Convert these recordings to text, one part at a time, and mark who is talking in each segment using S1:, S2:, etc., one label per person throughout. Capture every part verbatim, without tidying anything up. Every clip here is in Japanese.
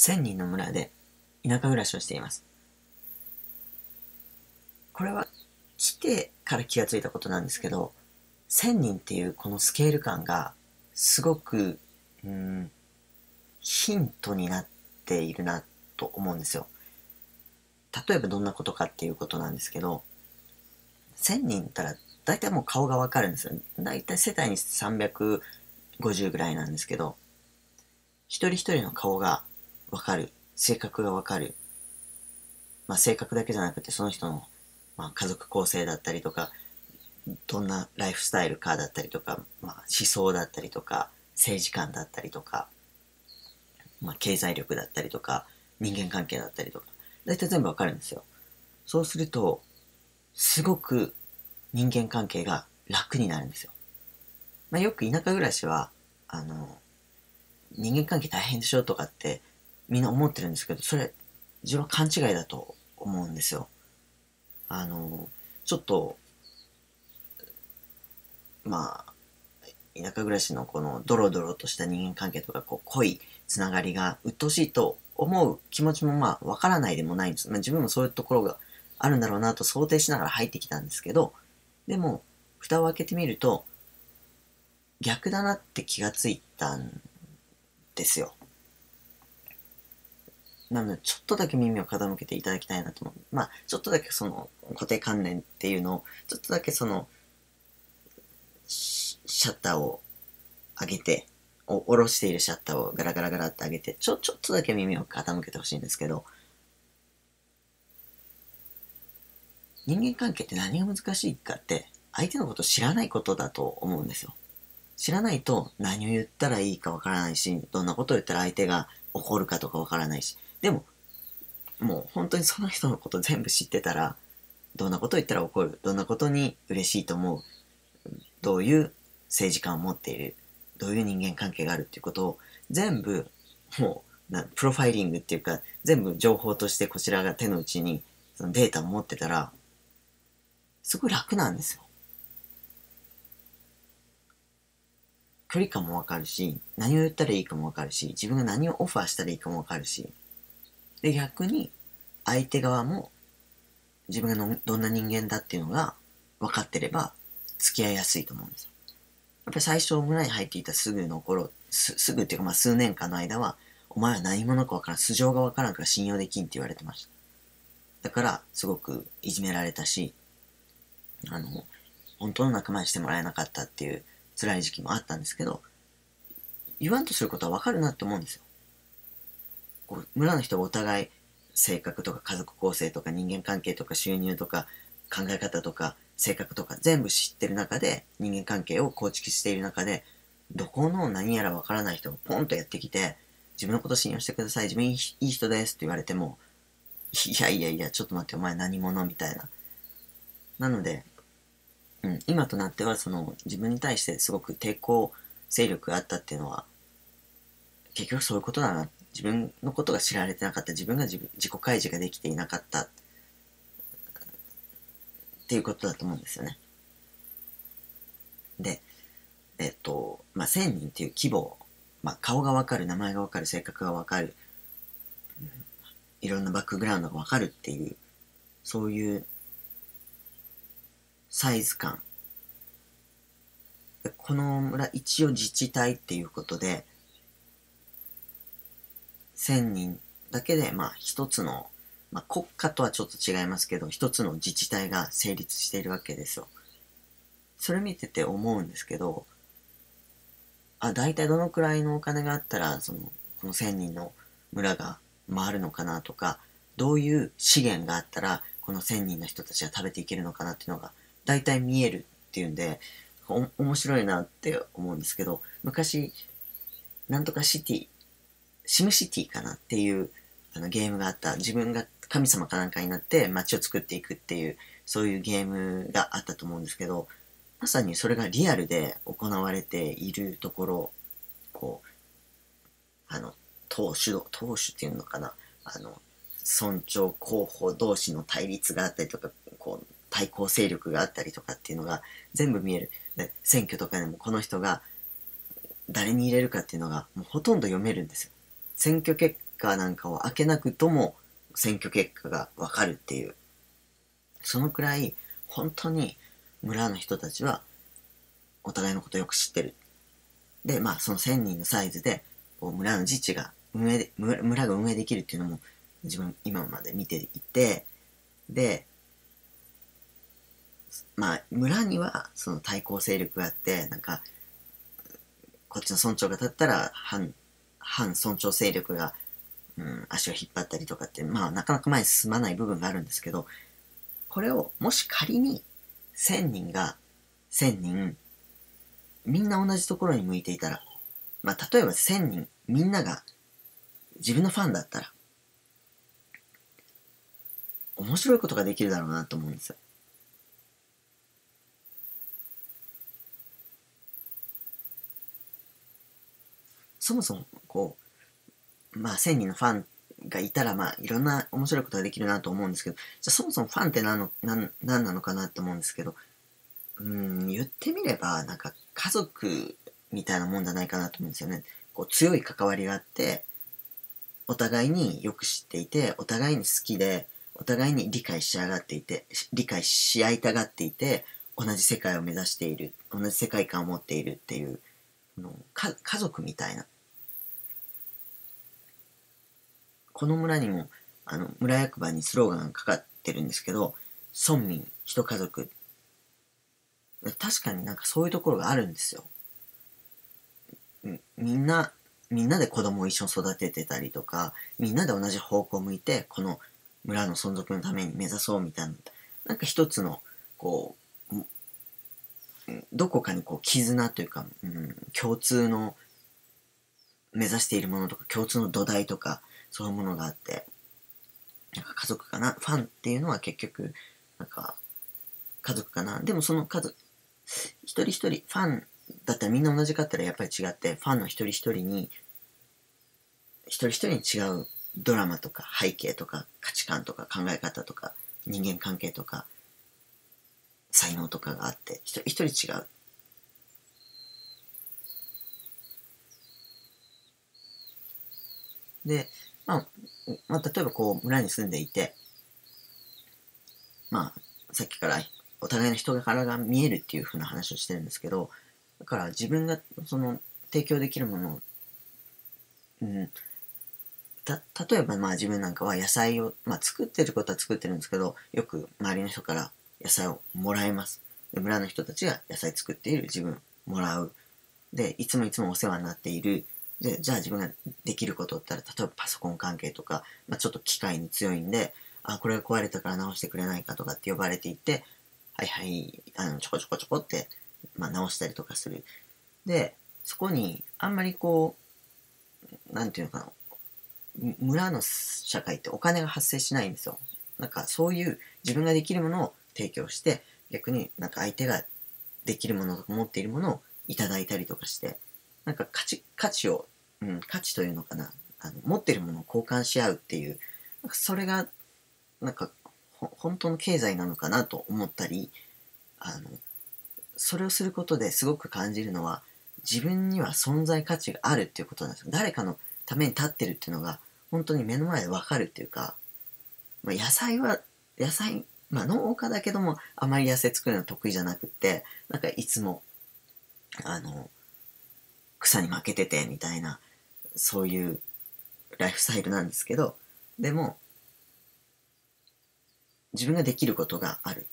S1: せんにんの村で田舎暮らしをしています。これは来てから気がついたことなんですけど、せんにんっていうこのスケール感がすごく、うん、ヒントになっているなと思うんですよ。例えばどんなことかっていうことなんですけど、せんにんいたら大体もう顔がわかるんですよ。大体世帯にさんびゃくごじゅうぐらいなんですけど、一人一人の顔がわかる。性格がわかる。まあ性格だけじゃなくてその人の、まあ、家族構成だったりとか、どんなライフスタイルかだったりとか、まあ、思想だったりとか、政治観だったりとか、まあ、経済力だったりとか、人間関係だったりとか、大体全部わかるんですよ。そうすると、すごく人間関係が楽になるんですよ。まあ、よく田舎暮らしは、あの、人間関係大変でしょとかってみんな思ってるんですけど、それ、自分は勘違いだと思うんですよ。あの、ちょっと、まあ、田舎暮らしのこのドロドロとした人間関係とか、こう濃いつながりが鬱陶しいと思う気持ちもまあわからないでもないんです。まあ、自分もそういうところがあるんだろうなと想定しながら入ってきたんですけど、でも、蓋を開けてみると、逆だなって気がついたんですよ。なので、ちょっとだけ耳を傾けていただきたいなと思う。まあ、ちょっとだけその固定観念っていうのを、ちょっとだけその、シャッターを上げて、お下ろしているシャッターをガラガラガラって上げて、ちょ、ちょっとだけ耳を傾けてほしいんですけど、人間関係って何が難しいかって、相手のことを知らないことだと思うんですよ。知らないと何を言ったらいいかわからないし、どんなことを言ったら相手が怒るかとかわからないし、でも、もう本当にその人のこと全部知ってたら、どんなことを言ったら怒る、どんなことに嬉しいと思う、どういう政治観を持っている、どういう人間関係があるっていうことを全部、もう、なプロファイリングっていうか、全部情報としてこちらが手の内にそのデータを持ってたら、すごい楽なんですよ。距離感もわかるし、何を言ったらいいかもわかるし、自分が何をオファーしたらいいかもわかるし、で、逆に、相手側も自分がのどんな人間だっていうのが分かってれば、付き合いやすいと思うんですよ。やっぱり最初村に入っていたすぐの頃、すすぐっていうかまあ数年間の間は、お前は何者かわからん、素性がわからんから信用できんって言われてました。だから、すごくいじめられたし、あの、本当の仲間にしてもらえなかったっていう辛い時期もあったんですけど、言わんとすることはわかるなって思うんですよ。こう村の人がお互い性格とか家族構成とか人間関係とか収入とか考え方とか性格とか全部知ってる中で人間関係を構築している中で、どこの何やらわからない人がポンとやってきて、自分のこと信用してください、自分いい人ですって言われても、いやいやいやちょっと待ってお前何者みたいな。なので、うん、今となってはその自分に対してすごく抵抗勢力があったっていうのは結局そういうことだな。自分のことが知られてなかった。自分が自分自己開示ができていなかった。っていうことだと思うんですよね。で、えっと、まあ、せんにんっていう規模、まあ、顔がわかる、名前がわかる、性格がわかる、いろんなバックグラウンドがわかるっていう、そういうサイズ感。この村、一応自治体っていうことで、せんにんだけで、まあ、一つの、まあ、国家とはちょっと違いますけど、一つの自治体が成立しているわけですよ。それ見てて思うんですけど、あ、大体どのくらいのお金があったら、その、このせんにんの村が回るのかなとか、どういう資源があったら、このせんにんの人たちが食べていけるのかなっていうのが、大体見えるっていうんで、お面白いなって思うんですけど、昔、なんとかシティ、シムシティかなっていうあのゲームがあった。自分が神様かなんかになって街を作っていくっていう、そういうゲームがあったと思うんですけど、まさにそれがリアルで行われているところ、こう、あの、党首、党首っていうのかな、あの、村長候補同士の対立があったりとか、こう、対抗勢力があったりとかっていうのが全部見える。で、選挙とかでもこの人が誰に入れるかっていうのがもうほとんど読めるんですよ。選挙結カーなんかを開けなくとも選挙結果がわかるっていう、そのくらい本当に村の人たちはお互いのことをよく知ってる。で、まあそのせんにんのサイズでこう村の自治が運営で、村が運営できるっていうのも自分今まで見ていて、で、まあ村にはその対抗勢力があって、なんかこっちの村長が立ったら反反村長勢力が、うん、足を引っ張ったりとかって、まあなかなか前に進まない部分があるんですけど、これをもし仮にせんにんがせんにんみんな同じところに向いていたら、まあ例えばせんにんみんなが自分のファンだったら面白いことができるだろうなと思うんですよ。そもそもこうまあせんにんのファンがいたらまあいろんな面白いことができるなと思うんですけど、じゃあそもそもファンって何の何何なのかなって思うんですけど、うーん言ってみればなんか家族みたいなもんじゃないかなと思うんですよね。こう強い関わりがあって、お互いによく知っていて、お互いに好きで、お互いに理解し合がっていて、理解し合いたがっていて、同じ世界を目指している、同じ世界観を持っているっていう、のか家族みたいな。この村にも、あの、村役場にスローガンがかかってるんですけど、村民、一家族。確かになんかそういうところがあるんですよ。みんな、みんなで子供を一緒に育ててたりとか、みんなで同じ方向を向いて、この村の存続のために目指そうみたいな、なんか一つの、こう、どこかにこう絆というか、うん、共通の目指しているものとか、共通の土台とか、そういうものがあって、なんか家族かな、ファンっていうのは結局、なんか家族かな。でもその家族、一人一人、ファンだったらみんな同じかったらやっぱり違って、ファンの一人一人に、一人一人に違うドラマとか背景とか価値観とか考え方とか人間関係とか才能とかがあって、一人一人違う。で、まあ、まあ、例えばこう村に住んでいて、まあ、さっきからお互いの人柄が見えるっていう風な話をしてるんですけど、だから自分がその提供できるものを、うん、た例えばまあ自分なんかは野菜を、まあ、作ってることは作ってるんですけど、よく周りの人から野菜をもらいます。で村の人たちが野菜作っている自分もらう。で、いつもいつもお世話になっている。で、じゃあ自分ができることって言ったら、例えばパソコン関係とか、まあ、ちょっと機械に強いんで、あ、これが壊れたから直してくれないかとかって呼ばれていて、はいはい、あの、ちょこちょこちょこって、まあ、直したりとかする。で、そこに、あんまりこう、なんていうのかな、村の社会ってお金が発生しないんですよ。なんかそういう自分ができるものを提供して、逆になんか相手ができるものとか持っているものをいただいたりとかして、なんか価値、価値を、うん、価値というのかな、あの持っているものを交換し合うっていう、なんかそれが、なんか、本当の経済なのかなと思ったり、あの、それをすることですごく感じるのは、自分には存在価値があるっていうことなんですよ。誰かのために立ってるっていうのが、本当に目の前でわかるっていうか、まあ、野菜は、野菜、まあ農家だけども、あまり野菜作るの得意じゃなくって、なんかいつも、あの、草に負けてて、みたいな、そういうライフスタイルなんですけど、でも、自分ができることがある。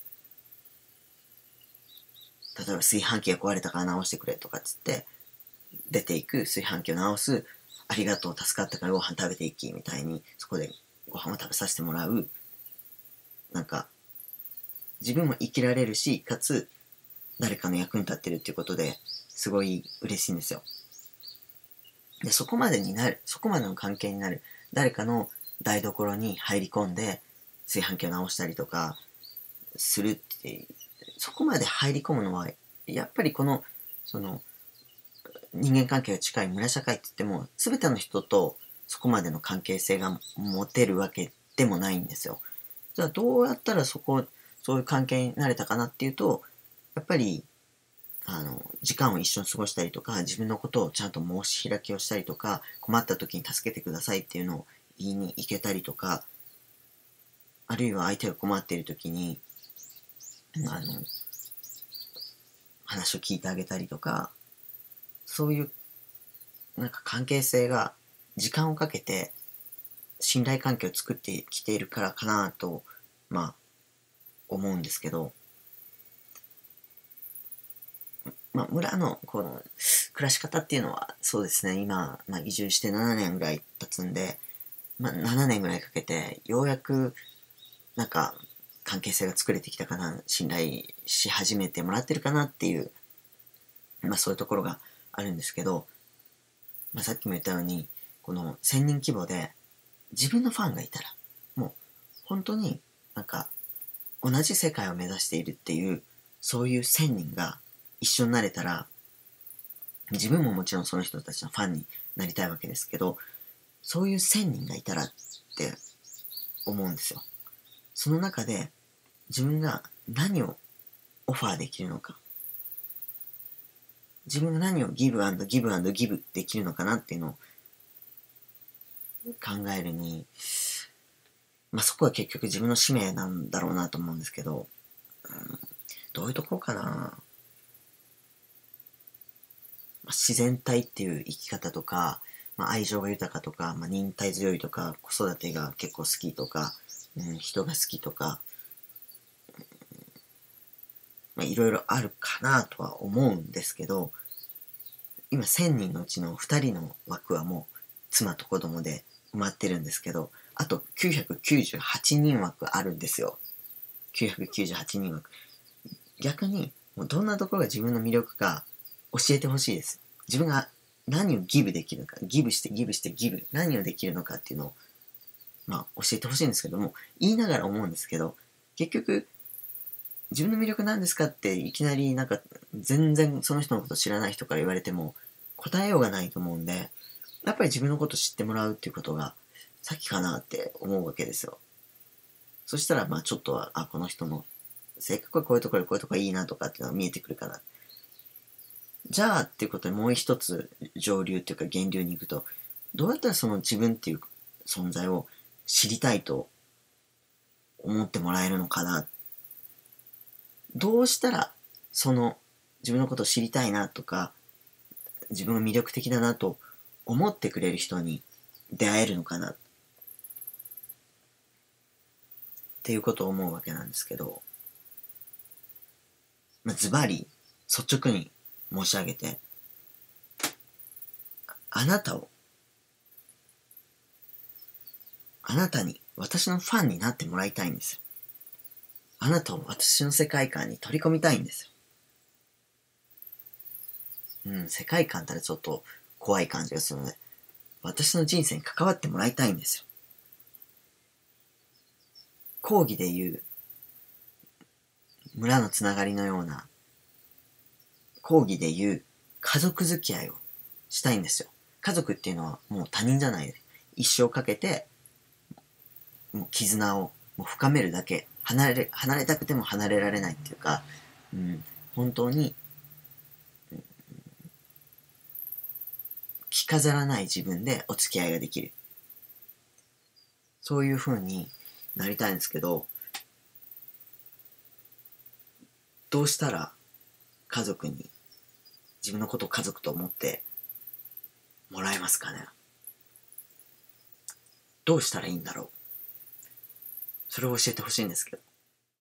S1: 例えば炊飯器が壊れたから直してくれとかっつって、出ていく、炊飯器を直す、ありがとう、助かったからご飯食べていき、みたいに、そこでご飯を食べさせてもらう。なんか、自分も生きられるし、かつ、誰かの役に立ってるっていうことで、すごい嬉しいんですよ。で、そこまでになる、そこまでの関係になる、誰かの台所に入り込んで、炊飯器を直したりとか、するって、そこまで入り込むのは、やっぱりこの、その、人間関係が近い村社会って言っても、すべての人とそこまでの関係性が持てるわけでもないんですよ。じゃあどうやったらそこ、そういう関係になれたかなっていうと、やっぱり、あの、時間を一緒に過ごしたりとか、自分のことをちゃんと申し開きをしたりとか、困った時に助けてくださいっていうのを言いに行けたりとか、あるいは相手が困っている時にあの話を聞いてあげたりとか、そういうなんか関係性が時間をかけて信頼関係を作ってきているからかなとまあ思うんですけど、まあ、村のこの暮らし方っていうのはそうですね、今、まあ、移住してななねんぐらい経つんで、まあ、ななねんぐらいかけてようやくなんか関係性が作れてきたかな、信頼し始めてもらってるかなっていう、まあ、そういうところがあるんですけど、まあ、さっきも言ったようにこのせんにん規模で自分のファンがいたらもう本当になんか同じ世界を目指しているっていう、そういうせんにんが一緒になれたら、自分ももちろんその人たちのファンになりたいわけですけど、そういうせんにんがいたらって思うんですよ。その中で自分が何をオファーできるのか、自分が何をギブアンドギブアンドギブできるのかなっていうのを考えるに、まあそこは結局自分の使命なんだろうなと思うんですけど、うん、どういうところかな。自然体っていう生き方とか、まあ、愛情が豊かとか、まあ、忍耐強いとか、子育てが結構好きとか、うん、人が好きとか、まあ、いろいろあるかなとは思うんですけど、今せんにんのうちのふたりの枠はもう妻と子供で埋まってるんですけど、あときゅうひゃくきゅうじゅうはちにん枠あるんですよ。きゅうひゃくきゅうじゅうはちにん枠。逆に、もうどんなところが自分の魅力か教えてほしいです。自分が何をギブできるのか、ギブしてギブしてギブ、何をできるのかっていうのを、まあ、教えてほしいんですけども、言いながら思うんですけど、結局、自分の魅力なんですかっていきなりなんか全然その人のこと知らない人から言われても答えようがないと思うんで、やっぱり自分のこと知ってもらうっていうことが先かなって思うわけですよ。そしたらまあちょっとは、あ、この人の性格はこういうところでこういうところいいなとかっていうのが見えてくるかな。じゃあっていうことでもう一つ上流っていうか源流に行くと、どうやったらその自分っていう存在を知りたいと思ってもらえるのかな。どうしたらその自分のことを知りたいなとか、自分が魅力的だなと思ってくれる人に出会えるのかなっていうことを思うわけなんですけど、まあ、ズバリ率直に申し上げて、あなたをあなたに私のファンになってもらいたいんですよ。あなたを私の世界観に取り込みたいんですよ。うん、世界観ったらちょっと怖い感じがするので、私の人生に関わってもらいたいんですよ。講義でいう村のつながりのような、講義でいう家族付き合いをしたいんですよ。家族っていうのはもう他人じゃないです。一生かけてもう絆をもう深めるだけ、離れ離れたくても離れられないっていうか、うん、本当に着飾らない自分でお付き合いができる、そういう風になりたいんですけど、どうしたら家族に自分のことを家族と思ってもらえますかね。どうしたらいいんだろう。それを教えてほしいんですけど。